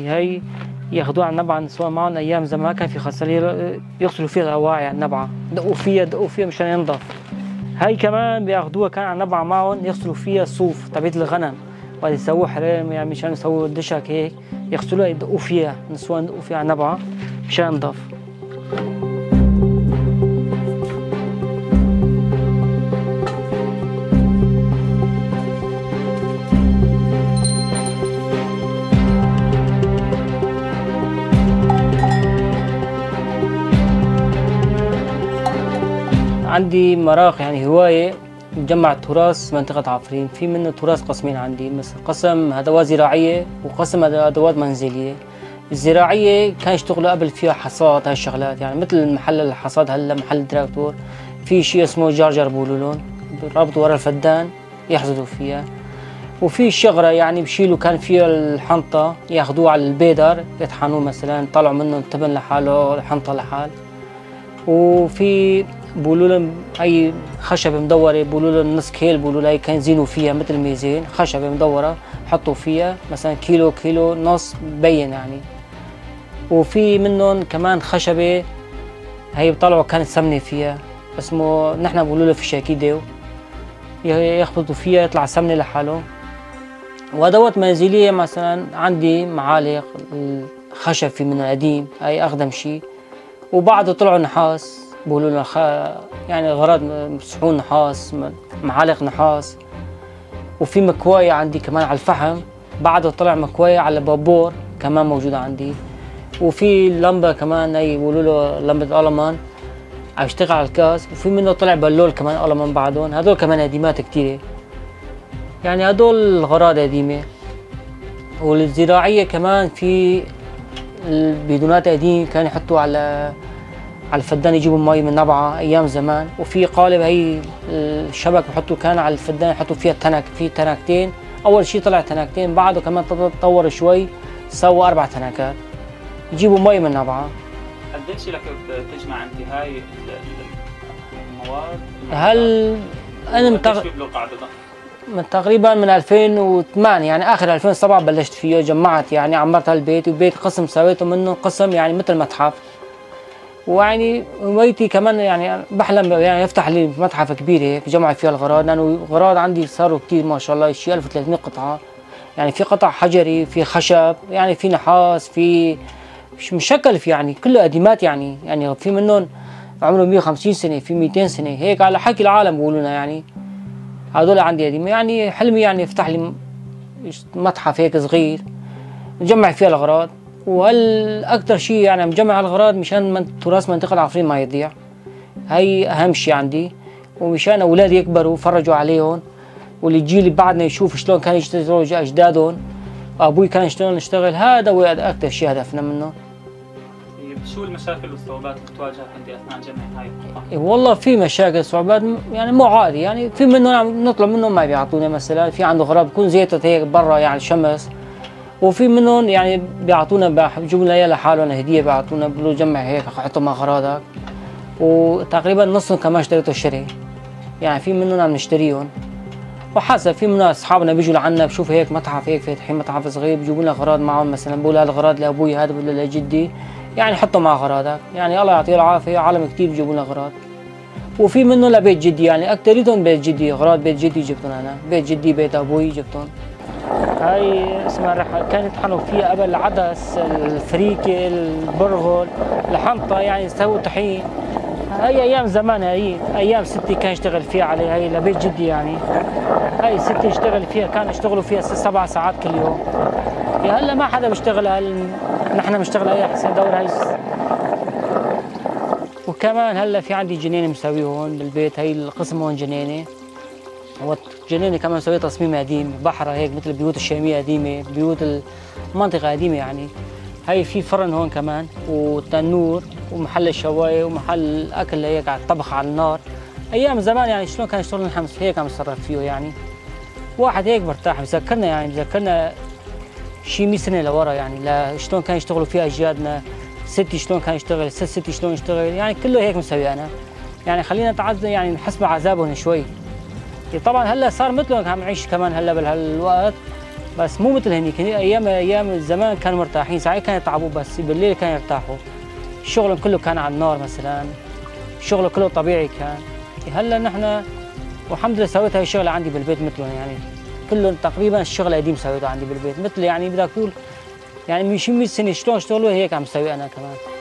هي ياخذوها على النبعة سواء معهم أيام زمان كان في خصالير يغسلوا فيها الأواعي على النبعة، دقوا فيها مشان ينضف. هي كمان بياخذوها كان على النبعة معهم يغسلوا فيها الصوف تبعت الغنم، وقت يسووا حرام يعني مشان يسووا دشك هيك يغسلوها يدقوا فيها، النسوان يدقوا فيها على النبعة مشان ينضف. عندي مراغ يعني هواية مجمع التراث منطقة عفرين، في منه تراث قسمين عندي، مثل قسم أدوات زراعية وقسم أدوات منزلية. الزراعية كان يشتغلوا قبل فيها حصاد هالشغلات، يعني مثل محل الحصاد هلا محل التراكتور في شيء اسمه جرجر بيقولوا لهم رابطوا ورا الفدان يحصدوا فيها، وفي شغرة يعني بشيلوا كان فيها الحنطة ياخذوه على البيدر يطحنوه مثلا يطلعوا منه التبن لحاله الحنطة لحال. وفي بقولوا لهم هي خشبة مدورة بقولوا لهم نص كيل، بقولوا لها كان يزينوا فيها مثل ميزان خشبة مدورة حطوا فيها مثلا كيلو نص بين يعني. وفي منهم كمان خشبة هي بطلعوا كانت سمنة فيها اسمه نحن بقولوا له فشاكيدة يخبطوا فيها يطلع سمنة لحاله. وأدوات منزلية مثلا عندي معالق الخشب في من القديم هي أقدم شيء، وبعده طلعوا نحاس بقولوا لنا يعني غراض صحون نحاس معالق نحاس. وفي مكواية عندي كمان على الفحم بعده طلع مكواية على بابور كمان موجودة عندي. وفي لمبة كمان هي بقولوا له لمبة ألمان عم يشتغل على الكاس، وفي منه طلع بلول كمان ألمان بعدهم، هدول كمان قديمات كتيرة يعني هدول الغراض قديمة. والزراعية كمان في البيدونات قديم كانوا يحطوا على الفدان يجيبوا مي من نبعة ايام زمان. وفي قالب هي الشبك بحطوا كان على الفدان يحطوا فيها في تنكتين، اول شيء طلع تنكتين بعده كمان تطور شوي سووا 4 تنكات يجيبوا مي من نبعة. قديش لك بتجمع انت هاي المواد؟ هل انا من تقريبا من 2008 يعني اخر 2007 بلشت فيه جمعت يعني عمرت هالبيت، وبيت قسم سويته منه قسم يعني مثل متحف. ويعني هوايتي كمان يعني بحلم يعني افتح لي متحف كبير هيك جمع فيها الغراض، لانه الغراض عندي صاروا كثير ما شاء الله شيء 1300 قطعه، يعني في قطع حجري في خشب يعني في نحاس في مشكل في يعني كله قديمات يعني في منهم عمره 150 سنه في 200 سنه هيك على حكي العالم بيقولوا لنا يعني هذول عندي قديمه. يعني حلمي يعني افتح لي متحف هيك صغير نجمع فيها الاغراض، والاكثر شيء يعني مجمع الأغراض مشان تراث منطقة العفرين ما يضيع، هي اهم شيء عندي، ومشان اولادي يكبروا يفرجوا عليهم والجيل اللي بعدنا يشوف شلون كانوا يشتغلوا اجدادهم ابوي كان شلون يشتغل، هذا هو اكثر شيء هدفنا منه. شو المشاكل والصعوبات اللي بتواجهك انت اثناء جمع هاي القطع؟ والله في مشاكل صعوبات يعني مو عادي، يعني في منهم نطلب منهم ما بيعطونا، مثلا في عنده غراب بكون زيتة هيك برا يعني شمس، وفي منهم يعني بيعطونا بيجيبوا لنا اياها لحالهم هديه بيعطونا بيقولوا جمع هيك حطوا مع اغراضك، وتقريبا نصهم كمان اشتريته شري، يعني في منهم عم نشتريهم وحسب. في من اصحابنا بيجوا لعنا بشوفوا هيك متحف هيك فاتحين متحف صغير بيجيبوا لنا اغراض معهم، مثلا بقول هذا الاغراض لابوي هذا ولا لجدي يعني حطوا مع اغراضك، يعني الله يعطيه العافيه عالم كثير بيجيبوا لنا اغراض. وفي منه لبيت جدي يعني اكثريتهم بيت جدي، اغراض بيت جدي جبتهم انا، بيت جدي بيت ابوي جبتهم. هاي اسمها كانوا يطحنوا فيها قبل العدس الفريكه البرغل الحنطه يعني يسووا طحين. هاي ايام زمان، هاي ايام ستي كان يشتغل فيها عليها، هاي لبيت جدي يعني هاي ستي يشتغل فيها، كانوا يشتغلوا فيها 7 ساعات كل يوم. يا هلا ما حدا بيشتغل، نحن بنشتغل هاي حسين دور هاي. وكمان هلا في عندي جنينه مسويه هون بالبيت، هاي القسم هون جنينه، والجنينه كمان مسويه تصميم قديم بحرة هيك مثل البيوت الشاميه قديمه، بيوت المنطقه قديمه يعني. هاي في فرن هون كمان وتنور ومحل الشوايه ومحل الاكل هيك على الطبخ على النار. ايام زمان يعني شلون كان يشتغل نحن هيك عم نتصرف فيه، يعني واحد هيك برتاح بذكرنا يعني بذكرنا شي 100 سنه لورا، يعني شلون كانوا يشتغلوا فيها اجدادنا، ستي شلون كان يشتغل، ستي شلون يشتغل، يعني كله هيك مسوي انا. يعني خلينا نتعذب يعني نحس بعذابهم شوي. طبعا هلا صار مثلهم عم نعيش كمان هلا بهالوقت، بس مو مثل هنيك. ايام زمان كانوا مرتاحين، صحيح كانوا يتعبوا بس بالليل كانوا يرتاحوا. الشغل كله كان على النار مثلا، الشغل كله طبيعي كان. هلا نحن والحمد لله سويت هاي الشغله عندي بالبيت مثلهم، يعني كله تقريبا الشغل القديم سويته عندي بالبيت، مثل يعني بدك تقول يعني من شي 100 سنه شلون اشتغلوا هيك عم سوي انا كمان.